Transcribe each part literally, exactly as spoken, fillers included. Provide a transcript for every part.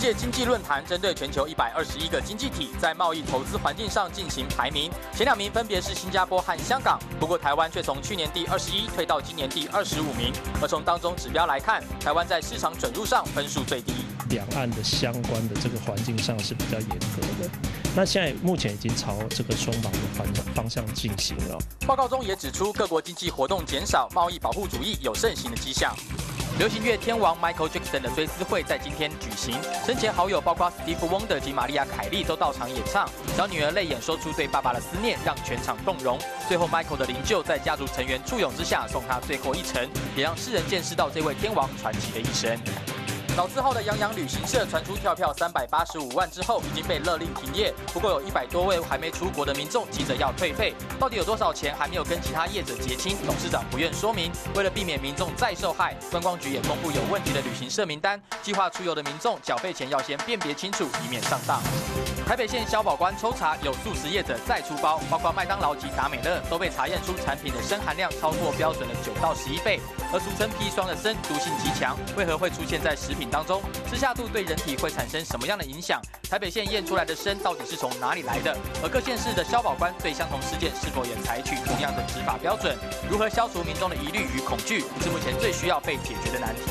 界经济论坛针对全球一百二十一个经济体在贸易投资环境上进行排名，前两名分别是新加坡和香港，不过台湾却从去年第二十一退到今年第二十五名。而从当中指标来看，台湾在市场准入上分数最低。 两岸的相关的这个环境上是比较严格的，那现在目前已经朝这个松绑的方方向进行了。 报告中也指出，各国经济活动减少，贸易保护主义有盛行的迹象。流行乐天王 Michael Jackson 的追思会在今天举行，生前好友包括 Steve Wonder 及玛丽亚凯莉都到场演唱，小女儿泪眼说出对爸爸的思念，让全场动容。最后 Michael 的灵柩在家族成员簇拥之下送他最后一程，也让世人见识到这位天王传奇的一生。老字号的洋洋旅行社传出跳票三百八十五万之后，已经被勒令停业。不过有一百多位还没出国的民众急着要退费，到底有多少钱还没有跟其他业者结清？董事长不愿说明。为了避免民众再受害，观光局也公布有问题的旅行社名单，计划出游的民众缴费前要先辨别清楚，以免上当。台北县消保官抽查有素食业者再出包，包括麦当劳及达美乐都被查验出产品的砷含量超过标准的九到十一倍，而俗称砒霜的砷毒性极强，为何会出现在食品当中？吃下肚对人体会产生什么样的影响？台北县验出来的砷到底是从哪里来的？而各县市的消保官对相同事件是否也采取同样的执法标准？如何消除民众的疑虑与恐惧，是目前最需要被解决的难题。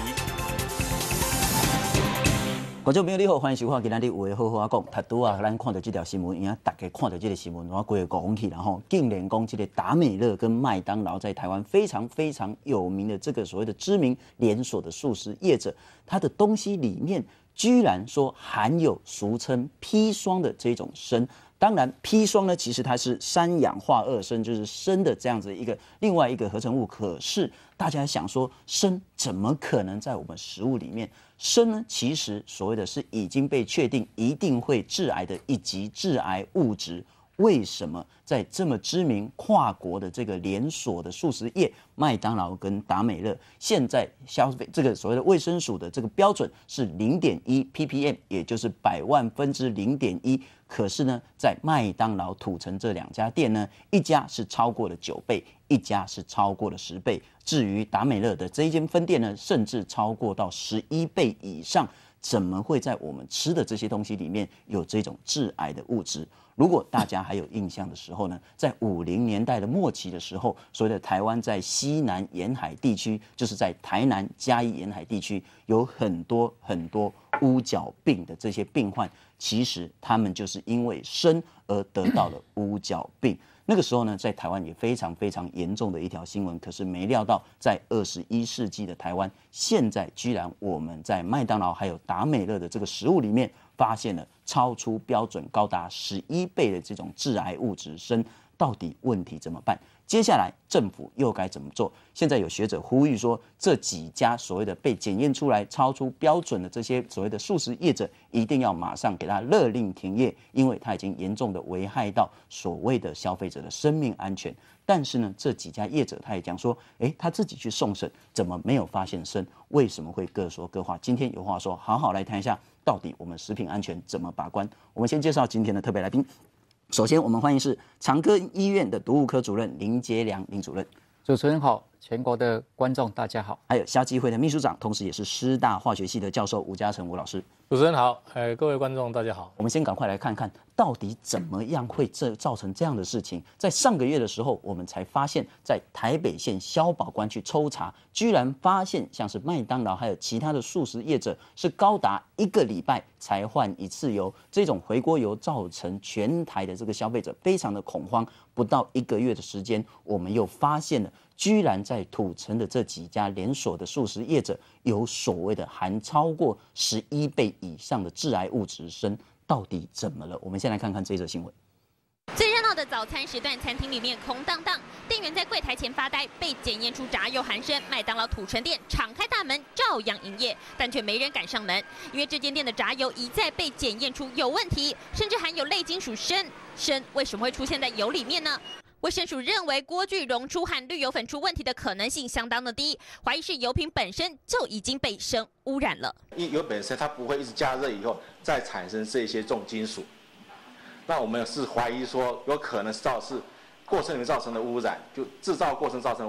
观众朋友你好，欢迎收看今天的有话好好讲。他拄啊，咱看到这条新闻，因为大家看到这个新闻，我规个讲起，然后竟然讲这个达美乐跟麦当劳在台湾非常非常有名的这个所谓的知名连锁的素食业者，它的东西里面居然说含有俗称砒霜的这种砷。当然，砒霜呢，其实它是三氧化二砷，就是砷的这样子一个另外一个合成物。可是大家想说，砷怎么可能在我们食物里面？砷呢，其实所谓的是已经被确定一定会致癌的一级致癌物质。为什么在这么知名跨国的这个连锁的素食业，麦当劳跟达美乐，现在消费这个所谓的卫生署的这个标准是零点一 ppm， 也就是百万分之零点一。可是呢，在麦当劳、土城这两家店呢，一家是超过了九倍，一家是超过了十倍。至于达美乐的这一间分店呢，甚至超过到十一倍以上。怎么会在我们吃的这些东西里面有这种致癌的物质？如果大家还有印象的时候呢，在五零年代的末期的时候，所谓的台湾在西南沿海地区，就是在台南嘉义沿海地区，有很多很多乌角病的这些病患，其实他们就是因为砷而得到了乌角病。那个时候呢，在台湾也非常非常严重的一条新闻，可是没料到，在二十一世纪的台湾，现在居然我们在麦当劳还有达美乐的这个食物里面，发现了超出标准高达十一倍的这种致癌物质砷，到底问题怎么办？接下来政府又该怎么做？现在有学者呼吁说，这几家所谓的被检验出来超出标准的这些所谓的素食业者，一定要马上给他勒令停业，因为他已经严重的危害到所谓的消费者的生命安全。但是呢，这几家业者他也讲说，哎，他自己去送审，怎么没有发现砷？为什么会各说各话？今天有话说，好好来谈一下，到底我们食品安全怎么把关？我们先介绍今天的特别来宾。首先，我们欢迎是长庚医院的毒物科主任林杰良林主任。 主持人好，全国的观众大家好。 还有消基会的秘书长，同时也是师大化学系的教授吴嘉诚吴老师。 主持人好，呃，各位观众大家好。 我们先赶快来看看，到底怎么样会这造成这样的事情？在上个月的时候，我们才发现，在台北县消保官去抽查，居然发现像是麦当劳还有其他的素食业者，是高达一个礼拜才换一次油，这种回锅油造成全台的这个消费者非常的恐慌。不到一个月的时间，我们又发现了，居然在土城的这几家连锁的素食业者，有所谓的含超过十一倍以上的致癌物质砷，到底怎么了？我们先来看看这则新闻。 最热闹的早餐时段，餐厅里面空荡荡，店员在柜台前发呆，被检验出炸油含砷。麦当劳土城店敞开大门，照样营业，但却没人敢上门，因为这间店的炸油一再被检验出有问题，甚至含有类金属砷。砷为什么会出现在油里面呢？卫生署认为锅具溶出和绿油粉出问题的可能性相当的低，怀疑是油品本身就已经被砷污染了。 因为油本身它不会一直加热以后再产生这些重金属，那我们是怀疑说有可能造是过程里面造成的污染，就制造过程造成的污染。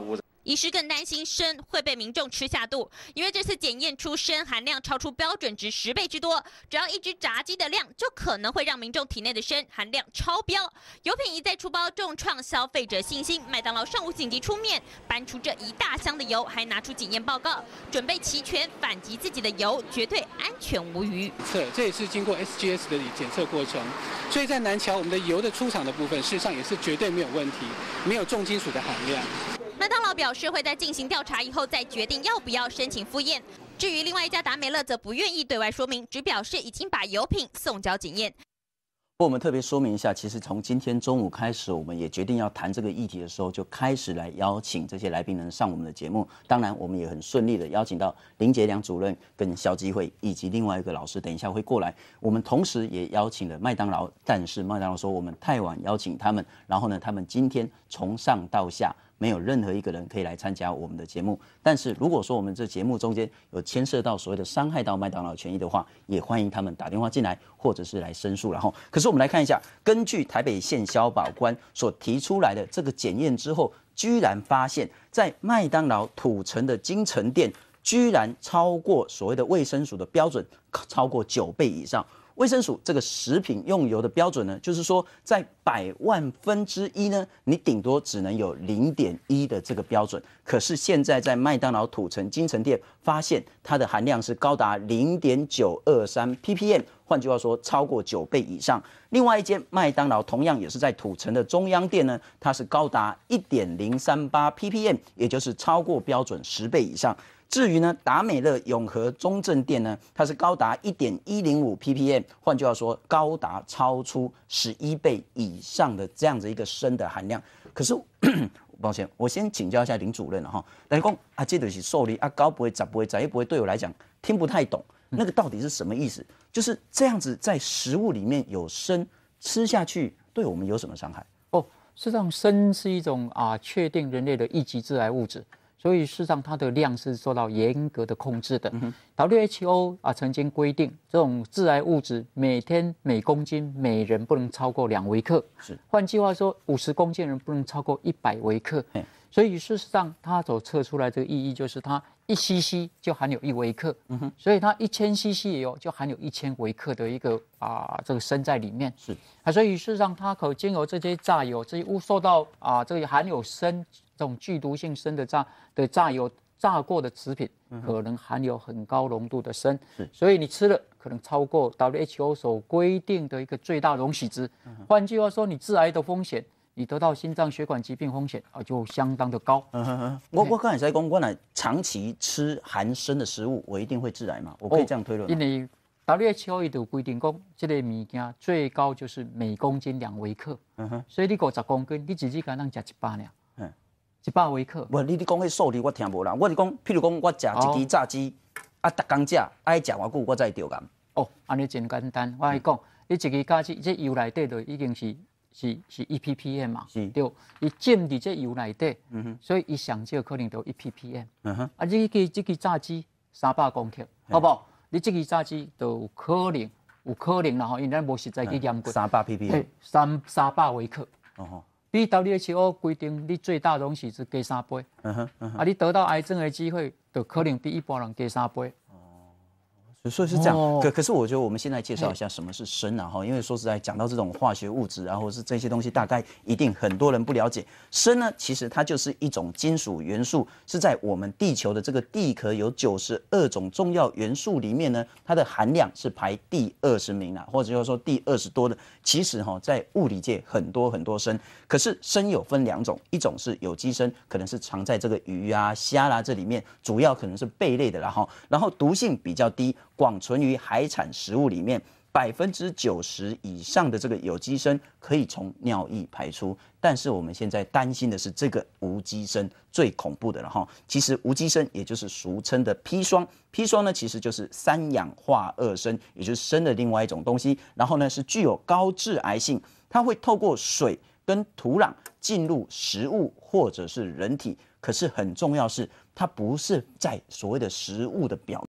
医师更担心砷会被民众吃下肚，因为这次检验出砷含量超出标准值十倍之多，只要一只炸鸡的量就可能会让民众体内的砷含量超标。油品一再出包，重创消费者信心。麦当劳上午紧急出面，搬出这一大箱的油，还拿出检验报告，准备齐全反击自己的油，绝对安全无虞。 测这也是经过 S G S 的检测过程，所以在南桥我们的油的出厂的部分，事实上也是绝对没有问题，没有重金属的含量。 麦当劳表示会在进行调查以后再决定要不要申请复验。至于另外一家达美乐则不愿意对外说明，只表示已经把油品送交检验。 我们特别说明一下，其实从今天中午开始，我们也决定要谈这个议题的时候，就开始来邀请这些来宾能上我们的节目。当然，我们也很顺利的邀请到林杰良主任跟肖基慧以及另外一个老师，等一下会过来。我们同时也邀请了麦当劳，但是麦当劳说我们太晚邀请他们，然后呢，他们今天从上到下没有任何一个人可以来参加我们的节目。但是如果说我们这节目中间有牵涉到所谓的伤害到麦当劳权益的话，也欢迎他们打电话进来，或者是来申诉。然后，可是我们来看一下，根据台北县消保官所提出来的这个检验之后，居然发现，在麦当劳土城的金城店，居然超过所谓的卫生署的标准，超过九倍以上。卫生署这个食品用油的标准呢，就是说在百万分之一呢，你顶多只能有零点一的这个标准。可是现在在麦当劳土城金城店发现，它的含量是高达零点九二三 ppm， 换句话说，超过九倍以上。另外一间麦当劳同样也是在土城的中央店呢，它是高达一点零三八 ppm， 也就是超过标准十倍以上。至于呢，达美乐永和中正店呢，它是高达 一点一零五 ppm， 换句话说，高达超出十一倍以上的这样子一个砷的含量。可是，抱歉，我先请教一下林主任了哈。来讲啊，这就是受理啊，高不会、十不会、十一不会，对我来讲听不太懂，那个到底是什么意思？就是这样子在食物里面有砷，吃下去对我们有什么伤害？ 哦，事实上，砷是一种啊确定人类的一级致癌物质。所以事实上，它的量是受到严格的控制的。嗯、W H O 啊曾经规定，这种致癌物质每天每公斤每人不能超过两微克。是，换句话说，五十公斤人不能超过一百微克。所以事实上，它所测出来这个意义就是它一 C C 就含有一微克，嗯、所以它一千 C C 也有就含有一千微克的一个啊这个砷在里面。是啊，所以事实上，它可经由这些榨油，这些污受到啊这个含有砷这种剧毒性砷的榨的榨油榨过的食品，可能含有很高浓度的砷，所以你吃了可能超过 W H O 所规定的一个最大容许值。换句话说，你致癌的风险，你得到心脏血管疾病风险啊就相当的高。嗯哼哼， 我我刚才在讲，我来长期吃含砷的食物，我一定会致癌吗？我可以这样推论吗？ 因为 W H O 有规定讲，这个物件最高就是每公斤两微克。嗯哼，所以你五十公斤，你自己敢能吃一百呢？嗯，一百微克。 不，你你讲迄数字我听无啦。我是讲，譬如讲我食一支炸鸡，哦、啊，逐工食，爱食偌久我才会着癌。 哦，安尼真简单。我跟你讲，你一支炸鸡，这油内底就已经是。是是一 ppm 嘛，对，伊浸伫这油内底，嗯、所以伊上少可能就一 ppm。嗯、啊，你个这个炸鸡三百公克，好不好？你这个炸鸡就有可能，有可能啦吼，因为咱无实在去验过。 三百 ppm， 三三百微克。哦，比 W H O 规定你最大容许是加三倍。嗯哼，嗯啊，你得到癌症的机会就可能比一般人加三倍。 所以是这样，哦、可可是我觉得我们现在介绍一下什么是砷啊哈，因为说实在讲到这种化学物质啊，或者是这些东西，大概一定很多人不了解。砷呢，其实它就是一种金属元素，是在我们地球的这个地壳有九十二种重要元素里面呢，它的含量是排第二十名啊，或者就是说第二十多的。其实哈，在物理界很多很多砷，可是砷有分两种，一种是有机砷，可能是藏在这个鱼啊、虾啦这里面，主要可能是贝类的啦哈，然后毒性比较低。广存于海产食物里面，百分之九十以上的这个有机砷可以从尿液排出。但是我们现在担心的是这个无机砷最恐怖的了哈。其实无机砷也就是俗称的砒霜，砒霜呢其实就是三氧化二砷，也就是砷的另外一种东西。然后呢是具有高致癌性，它会透过水跟土壤进入食物或者是人体。可是很重要是，它不是在所谓的食物的表